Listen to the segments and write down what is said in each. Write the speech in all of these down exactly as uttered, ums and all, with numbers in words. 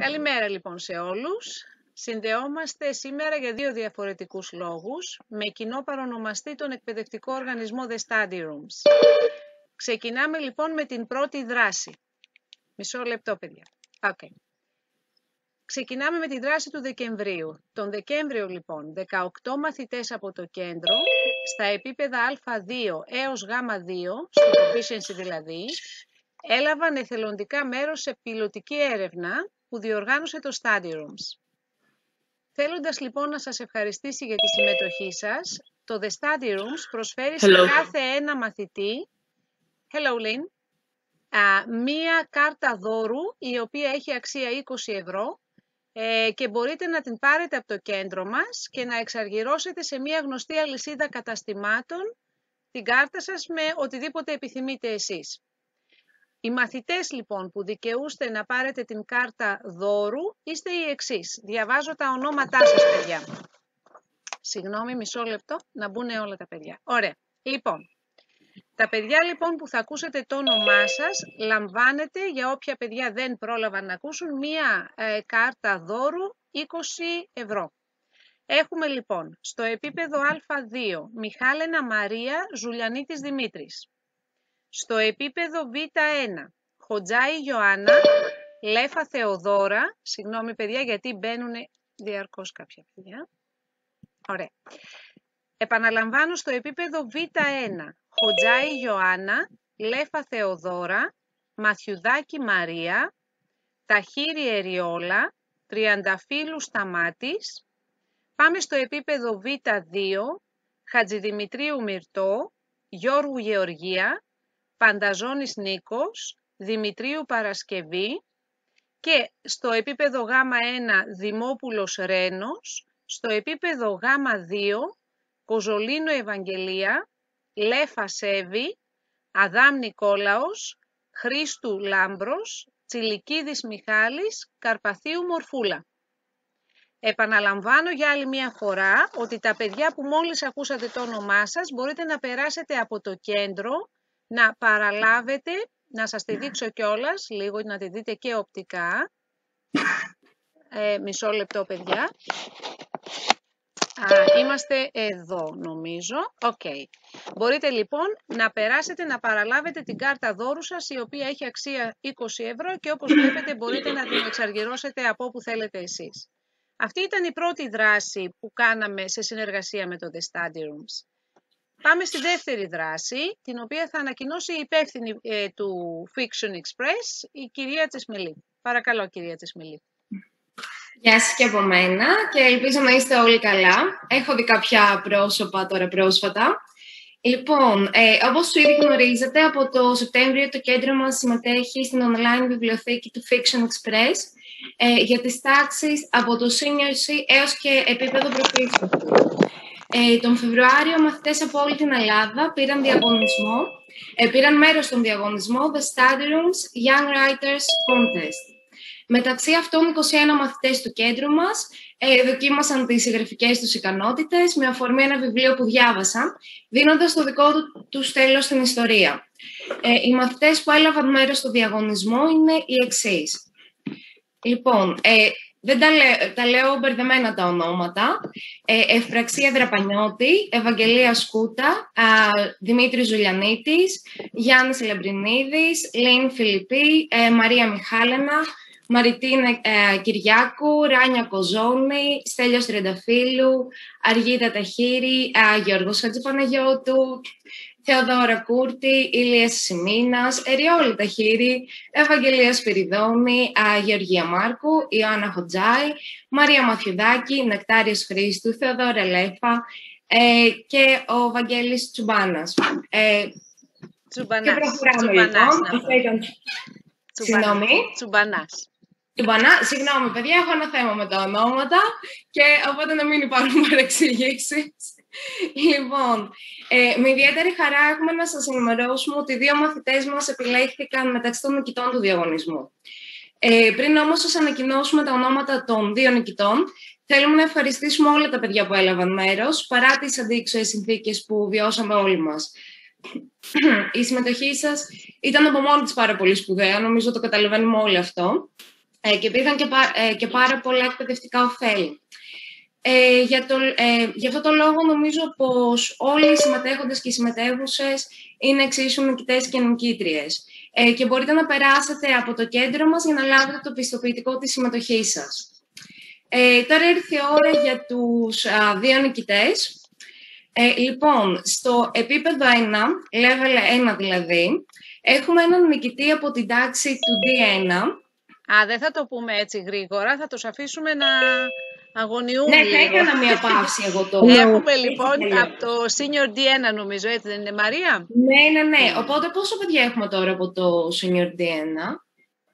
Καλημέρα λοιπόν σε όλους. Συνδεόμαστε σήμερα για δύο διαφορετικούς λόγους, με κοινό παρονομαστή τον εκπαιδευτικό οργανισμό The Study Rooms. Ξεκινάμε λοιπόν με την πρώτη δράση. Μισό λεπτό, παιδιά. Okay. Ξεκινάμε με τη δράση του Δεκεμβρίου. Τον Δεκέμβριο λοιπόν, δεκαοκτώ μαθητές από το κέντρο, στα επίπεδα Α δύο έως Γ δύο, στο proficiency δηλαδή, έλαβαν εθελοντικά μέρος σε πιλωτική έρευνα που διοργάνωσε το Study Rooms. Θέλοντας λοιπόν να σας ευχαριστήσει για τη συμμετοχή σας, το The Study Rooms προσφέρει σε κάθε ένα μαθητή, hello Lynn, α, μία κάρτα δώρου η οποία έχει αξία είκοσι ευρώ ε, και μπορείτε να την πάρετε από το κέντρο μας και να εξαργυρώσετε σε μία γνωστή αλυσίδα καταστημάτων την κάρτα σας με οτιδήποτε επιθυμείτε εσείς. Οι μαθητές λοιπόν που δικαιούστε να πάρετε την κάρτα δώρου είστε οι εξής. Διαβάζω τα ονόματά σας, παιδιά. Συγγνώμη, μισό λεπτό, να μπουν όλα τα παιδιά. Ωραία. Λοιπόν, τα παιδιά λοιπόν που θα ακούσετε το όνομά σας, λαμβάνετε, για όποια παιδιά δεν πρόλαβαν να ακούσουν, μία ε, κάρτα δώρου είκοσι ευρώ. Έχουμε λοιπόν στο επίπεδο Α δύο Μιχάλενα Μαρία Ζουλιανίτης Δημήτρης. Στο επίπεδο Β ένα, Χοτζάη Ιωάννα, Λέφα Θεοδώρα, συγγνώμη παιδιά γιατί μπαίνουν διαρκώς κάποια παιδιά. Ωραία. Επαναλαμβάνω στο επίπεδο Β ένα, Χοτζάη Ιωάννα, Λέφα Θεοδώρα, Μαθιουδάκη Μαρία, Ταχύρη Εριόλα, Τριανταφύλου Σταμάτης. Πάμε στο επίπεδο Β δύο, Χατζηδημητρίου Μυρτώ, Γιώργου Γεωργία, Πανταζώνης Νίκος, Δημητρίου Παρασκευή και στο επίπεδο Γ ένα Δημόπουλος Ρένος, στο επίπεδο Γ δύο Κοζολίνο Ευαγγελία, Λέφα Σέβη, Αδάμ Νικόλαος, Χρήστου Λάμπρος, Τσιλικίδης Μιχάλης, Καρπαθίου Μορφούλα. Επαναλαμβάνω για άλλη μια φορά ότι τα παιδιά που μόλις ακούσατε το όνομά σας μπορείτε να περάσετε από το κέντρο, να παραλάβετε, να σας τη δείξω κιόλας, λίγο να τη δείτε και οπτικά. Ε, μισό λεπτό παιδιά. Α, είμαστε εδώ νομίζω. Okay. Μπορείτε λοιπόν να περάσετε να παραλάβετε την κάρτα δώρου σας η οποία έχει αξία είκοσι ευρώ και όπως βλέπετε μπορείτε να την εξαργυρώσετε από όπου θέλετε εσείς. Αυτή ήταν η πρώτη δράση που κάναμε σε συνεργασία με το The Study Rooms. Πάμε στη δεύτερη δράση, την οποία θα ανακοινώσει η υπεύθυνη ε, του Fiction Express, η κυρία Τσεσμελή. Παρακαλώ, κυρία Τσεσμελή. Γεια σας και από μένα και ελπίζω να είστε όλοι καλά. Έχω δει κάποια πρόσωπα τώρα πρόσφατα. Λοιπόν, ε, όπως σου ήδη γνωρίζετε, από το Σεπτέμβριο το κέντρο μας συμμετέχει στην online βιβλιοθήκη του Fiction Express ε, για τις τάξεις από το Senior C έως και επίπεδο proficiency. Ε, τον Φεβρουάριο μαθητές από όλη την Ελλάδα πήραν διαγωνισμό, ε, πήραν μέρος στον διαγωνισμό The Study Rooms Young Writers Contest. Μεταξύ αυτών, είκοσι ένα μαθητές του κέντρου μας ε, δοκίμασαν τις συγγραφικές τους ικανότητες με αφορμή ένα βιβλίο που διάβασαν, δίνοντας το δικό του, του τέλος στην ιστορία. Ε, οι μαθητές που έλαβαν μέρος στο διαγωνισμό είναι οι εξής. Λοιπόν, ε, δεν τα, λέ, τα λέω μπερδεμένα τα ονόματα. Ε, Ευπραξία Δραπανιώτη, Ευαγγελία Σκούτα, α, Δημήτρης Ζουλιανίτης, Γιάννης Λεμπρινίδης, Λίν Φιλιππή, ε, Μαρία Μιχάλενα, Μαριτίνα ε, Κυριάκου, Ράνια Κοζόνη, Στέλιος Τριανταφύλου, Αργίτα Ταχύρη, ε, Γιώργος Χατζηπαναγιώτου, Θεοδόρα Κούρτη, Ηλίας Σιμίνας, Εριόλη Ταχύρη, Ευαγγελία Σπυριδόνη, α, Γεωργία Μάρκου, Ιωάννα Χοτζάη, Μαρία Μαθιουδάκη, Νεκτάριος Χρήστου, Θεοδόρα Λέφα ε, και ο Βαγγέλης Τσουμπάνας. Ε, Τσουμπανάς. Και προχωράμε λοιπόν. Συγγνώμη. Τσουμπανάς. Τσουμπανά. Συγγνώμη, παιδιά, έχω ένα θέμα με τα ονόματα και οπότε να μην υπάρχουν παρεξηγήσεις. Λοιπόν, ε, με ιδιαίτερη χαρά έχουμε να σας ενημερώσουμε ότι δύο μαθητές μας επιλέχθηκαν μεταξύ των νικητών του διαγωνισμού. Ε, πριν όμως σας ανακοινώσουμε τα ονόματα των δύο νικητών, θέλουμε να ευχαριστήσουμε όλα τα παιδιά που έλαβαν μέρος, παρά τις αντίξωες συνθήκες που βιώσαμε όλοι μας. Η συμμετοχή σας ήταν από μόνη της πάρα πολύ σπουδαία, νομίζω το καταλαβαίνουμε όλοι αυτό. ε, και υπήρχαν και, πά, ε, και πάρα πολλά εκπαιδευτικά ωφέλη. Ε, για, το, ε, για αυτό το λόγο νομίζω πως όλοι οι συμμετέχοντες και οι συμμετέχουσες είναι εξίσου νικητές και νικήτριες. Ε, και μπορείτε να περάσετε από το κέντρο μας για να λάβετε το πιστοποιητικό της συμμετοχής σας. Ε, τώρα ήρθε η ώρα για τους α, δύο νικητές. Ε, λοιπόν, στο επίπεδο ένα, level ένα δηλαδή, έχουμε έναν νικητή από την τάξη του ντι ένα. Α, δεν θα το πούμε έτσι γρήγορα, θα τους αφήσουμε να αγωνιούν Ναι, λίγο. θα έκανα μια παύση εγώ τώρα. Έχουμε λοιπόν από το Senior ντι ένα νομίζω, έτσι δεν είναι, Μαρία? Ναι, ναι, ναι. Οπότε πόσο παιδιά έχουμε τώρα από το Senior ντι ένα?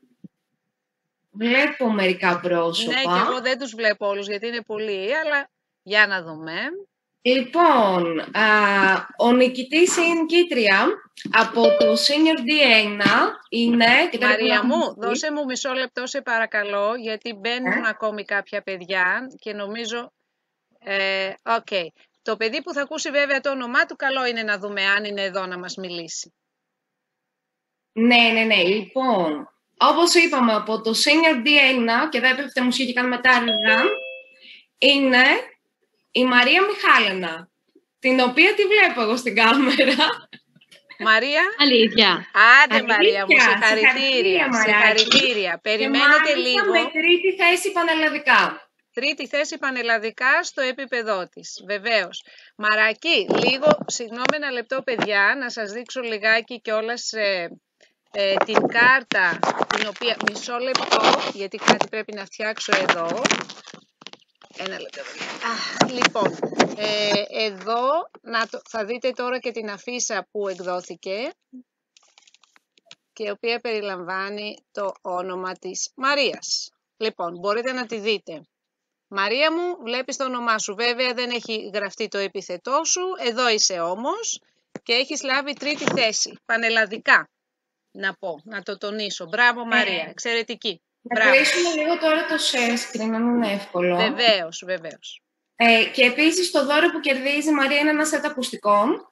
Βλέπω μερικά πρόσωπα. Ναι, και εγώ δεν τους βλέπω όλους γιατί είναι πολλοί, αλλά για να δούμε. Λοιπόν, α, ο νικητής ή η νικήτρια από το Senior ντι ένα είναι... Μαρία μου, δώσε μου μισό λεπτό σε παρακαλώ, γιατί μπαίνουν ε? ακόμη κάποια παιδιά και νομίζω... Ε, okay. Το παιδί που θα ακούσει βέβαια το όνομά του, καλό είναι να δούμε αν είναι εδώ να μας μιλήσει. Ναι, ναι, ναι. Λοιπόν, όπως είπαμε, από το Senior ντι ένα, και δεν έπεφτε μουσική και κάνουμε τα έργα, είναι η Μαρία Μιχάλαινα, την οποία τη βλέπω εγώ στην κάμερα. Μαρία. Αλήθεια. Άντε Αλήθεια. Μαρία μου, συγχαρητήρια. Συγχαρητήρια. Περιμένετε λίγο. Με τρίτη θέση πανελλαδικά. Τρίτη θέση πανελλαδικά στο επίπεδό της, βεβαίως. Μαρακή, λίγο, συγγνώμη ένα λεπτό παιδιά, να σας δείξω λιγάκι κιόλας ε, ε, την κάρτα, την οποία, μισό λεπτό, γιατί κάτι πρέπει να φτιάξω εδώ. Ένα λεπτό. Α, λοιπόν, ε, εδώ να το, θα δείτε τώρα και την αφίσα που εκδόθηκε και η οποία περιλαμβάνει το όνομα της Μαρίας. Λοιπόν, μπορείτε να τη δείτε. Μαρία μου, βλέπεις το όνομά σου. Βέβαια δεν έχει γραφτεί το επίθετό σου. Εδώ είσαι όμως και έχεις λάβει τρίτη θέση. Πανελλαδικά, να πω, να το τονίσω. Μπράβο Μαρία, ε, εξαιρετική. Να κλείσουμε λίγο τώρα το share screen, αν είναι εύκολο. Βεβαίως, βεβαίως. Ε, και επίσης το δώρο που κερδίζει η Μαρία είναι ένα σετ ακουστικών.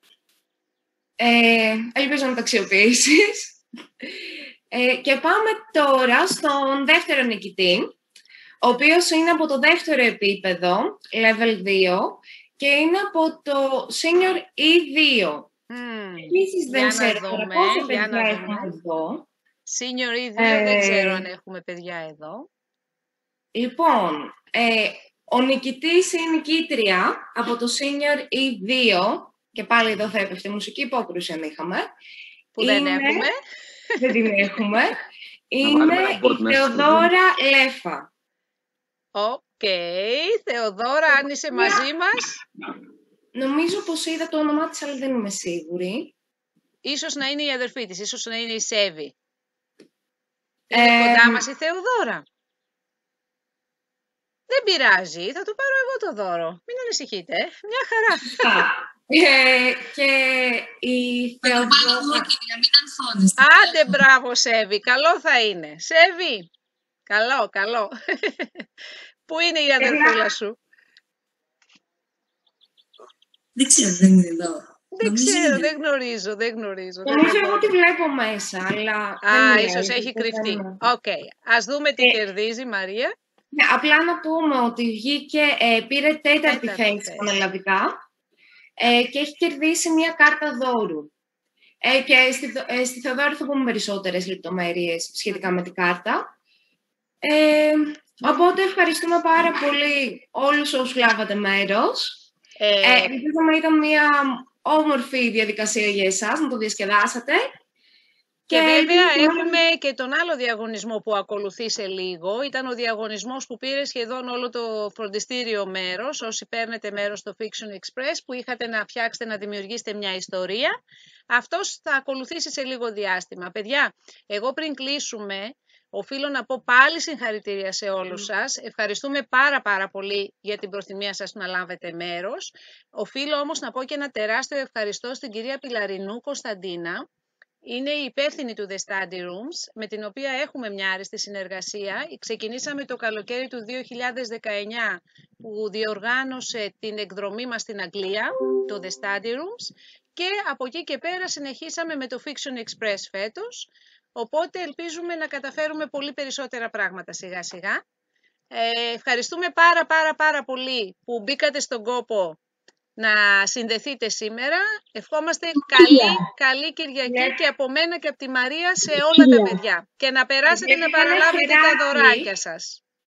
Ε, ελπίζω να το αξιοποιήσεις. Ε, και πάμε τώρα στον δεύτερο νικητή, ο οποίος είναι από το δεύτερο επίπεδο, level δύο, και είναι από το Senior ι δύο. Mm, Επίσης δεν ξέρω πόσα παιδιά έχουμε εδώ. Senior ι δύο, ε, δεν ξέρω αν έχουμε παιδιά εδώ. Λοιπόν, ε, ο νικητής ή η νικήτρια από το Senior ι δύο, και πάλι εδώ θα έπεφτε μουσική υπόκρουση αν είχαμε. Που είναι, δεν έχουμε. Δεν την έχουμε. Είναι η Θεοδώρα Λέφα. Οκ, okay. Θεοδώρα, αν είσαι μαζί μας. Νομίζω πως είδα το όνομά της, αλλά δεν είμαι σίγουρη. Ίσως να είναι η αδερφή της, ίσως να είναι η Σέβη. Είναι ε... κοντά μας η Θεοδώρα. Δεν πειράζει, θα το πάρω εγώ το δώρο. Μην ανησυχείτε, μια χαρά. ε, και η Θεοδώρα... Άντε μπράβο Σέβη, καλό θα είναι. Σέβη, καλό, καλό. Πού είναι η αδερφούλα σου? Δεν ξέρω, δεν είναι εδώ. Δεν ξέρω, δεν γνωρίζω, δεν γνωρίζω. Νομίζω εγώ τη βλέπω μέσα, αλλά... Α, ίσως έχει κρυφτεί. Οκ, okay. Ας δούμε τι ε, κερδίζει η Μαρία. Ναι, απλά να πούμε ότι βγήκε, ε, πήρε τέταρτη θέση πανελλαδικά ε, και έχει κερδίσει μια κάρτα δώρου. Ε, και στη, ε, στη Θεοδόρη θα πούμε περισσότερες λεπτομέρειες σχετικά με την κάρτα. Ε, οπότε ευχαριστούμε πάρα πολύ όλους όσους λάβατε μέρος. Ε, ε, Ελπίζω να ήταν μια όμορφη διαδικασία για εσάς, να το διασκεδάσατε. Και, και βέβαια έχουμε και τον άλλο διαγωνισμό που ακολουθεί σε λίγο. Ήταν ο διαγωνισμός που πήρε σχεδόν όλο το φροντιστήριο μέρος, όσοι παίρνετε μέρος στο Fiction Express, που είχατε να φτιάξετε, να δημιουργήσετε μια ιστορία. Αυτός θα ακολουθήσει σε λίγο διάστημα. Παιδιά, εγώ πριν κλείσουμε, οφείλω να πω πάλι συγχαρητήρια σε όλους σας. Ευχαριστούμε πάρα πάρα πολύ για την προθυμία σας να λάβετε μέρος. Οφείλω όμως να πω και ένα τεράστιο ευχαριστώ στην κυρία Πιλαρινού Κωνσταντίνα. Είναι η υπεύθυνη του The Study Rooms, με την οποία έχουμε μια άριστη συνεργασία. Ξεκινήσαμε το καλοκαίρι του δύο χιλιάδες δεκαεννιά, που διοργάνωσε την εκδρομή μας στην Αγγλία, το The Study Rooms, και από εκεί και πέρα συνεχίσαμε με το Fiction Express φέτος. οπότε ελπίζουμε να καταφέρουμε πολύ περισσότερα πράγματα σιγά σιγά. Ε, ευχαριστούμε πάρα πάρα πάρα πολύ που μπήκατε στον κόπο να συνδεθείτε σήμερα. Ευχόμαστε καλή, καλή Κυριακή Ναι. και από μένα και από τη Μαρία σε όλα τα παιδιά. Και να περάσετε να παραλάβετε τα δωράκια σας.